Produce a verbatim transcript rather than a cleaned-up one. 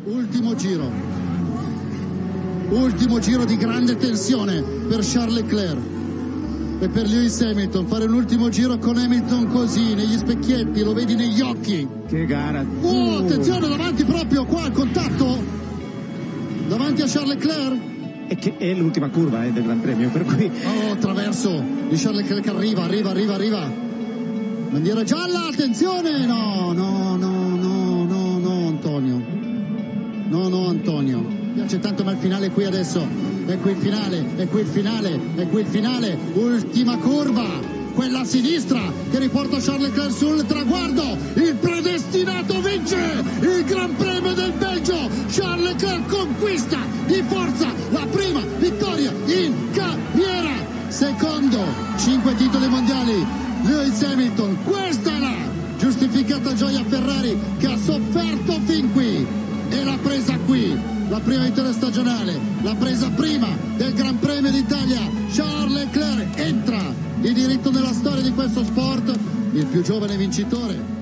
Ultimo giro. Ultimo giro di grande tensione per Charles Leclerc e per Lewis Hamilton. Fare un ultimo giro con Hamilton così, negli specchietti, lo vedi negli occhi. Che gara. Oh, attenzione, davanti proprio qua al contatto. Davanti a Charles Leclerc. E che è l'ultima curva eh, del Gran Premio, per cui... Oh, traverso di Charles Leclerc, arriva, arriva, arriva, arriva. Bandiera gialla, attenzione. No, no, no, no, no, no, Antonio. No, no, Antonio. Mi piace tanto, ma il finale qui adesso. È qui il finale, è qui il finale, è qui il finale. Ultima curva, quella a sinistra che riporta Charles Leclerc sul traguardo. Il predestinato vince il Gran Premio del Belgio. Charles Leclerc conquista di forza la prima vittoria in carriera. Secondo, cinque titoli mondiali. Lewis Hamilton, questa è la giustificata gioia Ferrari che ha sofferto fin qui e l'ha presa qui. La prima vittoria stagionale, l'ha presa prima del Gran Premio d'Italia. Charles Leclerc entra di diritto nella storia di questo sport, il più giovane vincitore